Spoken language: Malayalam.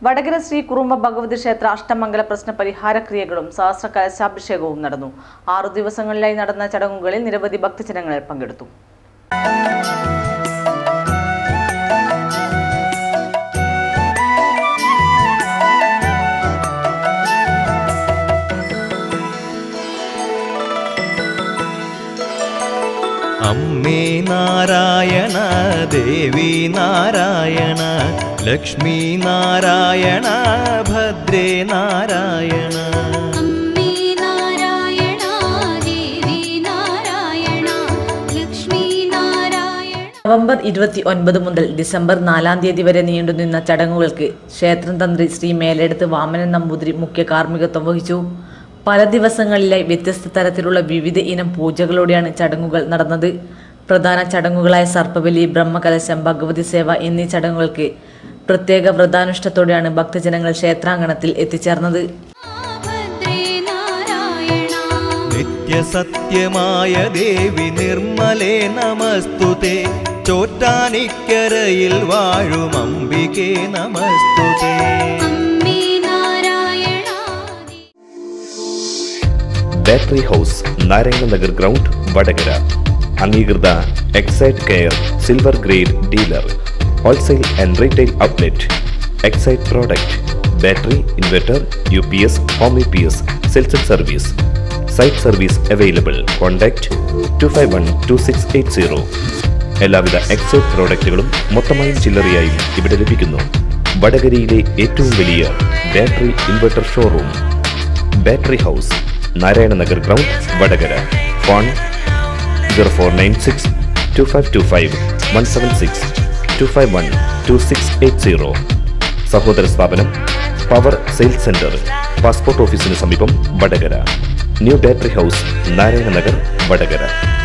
വടകര ശ്രീ കുറുമ്പ ഭഗവതി ക്ഷേത്ര അഷ്ടമംഗല പ്രശ്ന പരിഹാര ക്രിയകളും സഹസ്ര കലശാഭിഷേകവും നടന്നു. 6 ദിവസങ്ങളിലായി നടന്ന ചടങ്ങുകളിൽ നിരവധി ഭക്തജനങ്ങൾ പങ്കെടുത്തു. അമ്മേ നാരായണ, ദേവി നാരായണ, ലക്ഷ്മി നാരായണ, ഭദ്രേ നാരായണ. അമ്മേ നാരായണ, ദേവി നാരായണ, ലക്ഷ്മി നാരായണ. നവംബർ 29 മുതൽ ഡിസംബർ 4 തീയതി വരെ നീണ്ടുനിന്ന ചടങ്ങുകൾക്ക് ക്ഷേത്രം തന്ത്രി ശ്രീ മേലെടുത്ത് വാമനൻ നമ്പൂതിരി മുഖ്യ കാർമ്മികത്വം വഹിച്ചു. പല ദിവസങ്ങളിലായി വ്യത്യസ്ത തരത്തിലുള്ള വിവിധ ഇനം പൂജകളോടെയാണ് ചടങ്ങുകൾ നടന്നത്. പ്രധാന ചടങ്ങുകളായ സർപ്പബലി, ബ്രഹ്മകലശം, ഭഗവതി സേവ എന്നീ ചടങ്ങുകൾക്ക് പ്രത്യേക വ്രതാനുഷ്ഠത്തോടെയാണ് ഭക്തജനങ്ങൾ ക്ഷേത്രാങ്കണത്തിൽ എത്തിച്ചേർന്നത്. നിത്യസത്യമായ ദേവി നിർമ്മലേ നമസ്തുതേ, ചോറ്റാനിക്കരയിൽ വാഴും അംബികേ നമസ്തുതേ. Battery house, Narayana Nagar ground, Vadakara. അംഗീകൃത Exide care silver grade dealer. Wholesale and retail outlet. Exide product, battery, inverter, UPS, home UPS, sales and service. Site service available. Contact 2512680. എല്ലാവിധ എക്സൈറ്റ് പ്രോഡക്റ്റുകളും മൊത്തമായും ചില്ലറയായും ഇവിടെ ലഭിക്കുന്നു. വടകരയിലെ ഏറ്റവും വലിയ battery inverter showroom. Battery house, Narayana Nagar ground, Vadakara. Phone 0496 2525 176 251 2680. സഹോദര സ്ഥാപനം പവർ സെയിൽസ് സെന്റർ, പാസ്പോർട്ട് ഓഫീസിന് സമീപം, Vadakara. New battery house, Narayana Nagar, Vadakara.